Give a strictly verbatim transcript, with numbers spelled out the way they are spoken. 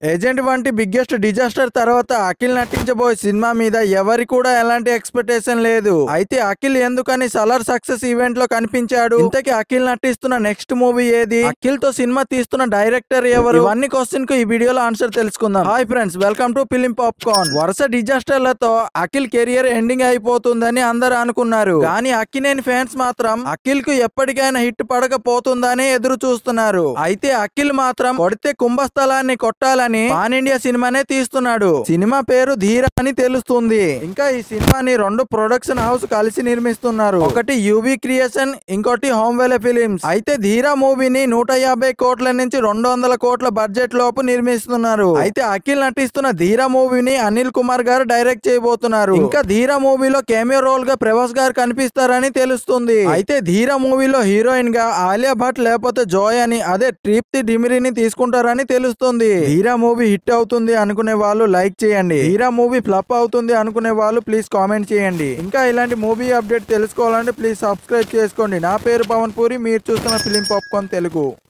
Agent వంటి biggest disaster తర్వాత Akhil నటించబోయే cinema మీద ఎవరి కూడా ఎలాంటి ఎక్స్పెక్టేషన్ లేదు. అయితే అఖిల్ ఎందుకని సలార్ సక్సెస్ ఈవెంట్ లో కనిపించాడు? ఇంతకీ అఖిల్ నటిస్తున్న నెక్స్ట్ మూవీ ఏది? అఖిల్ తో సినిమా తీస్తున్న డైరెక్టర్ ఎవరు? ఇవన్నీ క్వశ్చన్ కు ఈ వీడియోలో ఆన్సర్ తెలుసుకుందాం. Hi friends, welcome to film popcorn. వరుస డిజాస్టర్లతో అఖిల్ కెరియర్ ఎండింగ్ అయిపోతుందని అందరూ అనుకున్నారు. కానీ అక్కినేని ఫ్యాన్స్ మాత్రం అఖిల్ కు ఎప్పటికైనా హిట్ పడకపోతుందని ఎదురు చూస్తున్నారు. అయితే అఖిల్ మాత్రం కొడితే కుంభస్థలాన్ని కొట్టాలని పాన్ ఇండియా సినిమానే తీస్తున్నాడు. సినిమా పేరు ధీర అని తెలుస్తుంది. ఇంకా ఈ సినిమాని రెండు ప్రొడక్షన్ హౌస్ కలిసి నిర్మిస్తున్నారు. ఒకటి యూవీ క్రియేషన్, ఇంకోటి హోమ్ వెలే ఫిలిమ్స్. అయితే ధీర మూవీని నూట యాభై కోట్ల నుంచి రెండు వందల కోట్ల బడ్జెట్ లోపు నిర్మిస్తున్నారు. అయితే అఖిల్ నటిస్తున్న ధీర మూవీని అనిల్ కుమార్ గారు డైరెక్ట్ చేయబోతున్నారు. ఇంకా ధీర మూవీలో కెమియో రోల్ గా ప్రభాస్ గారు కనిపిస్తారని తెలుస్తుంది. అయితే ధీర మూవీలో హీరోయిన్ గా ఆలియా భట్ లేకపోతే జోయ్ అని అదే ట్రిప్తి డిమిరిని తీసుకుంటారని తెలుస్తుంది. ధీర మూవీ హిట్ అవుతుంది అనుకునే వాళ్ళు లైక్ చేయండి. ధీర మూవీ ఫ్లప్ అవుతుంది అనుకునే వాళ్ళు ప్లీజ్ కామెంట్ చేయండి. ఇంకా ఇలాంటి మూవీ అప్డేట్ తెలుసుకోవాలంటే ప్లీజ్ సబ్స్క్రైబ్ చేసుకోండి. నా పేరు పవన్ పూరి, మీరు చూస్తున్న ఫిలిం పాప్కార్న్ తెలుగు.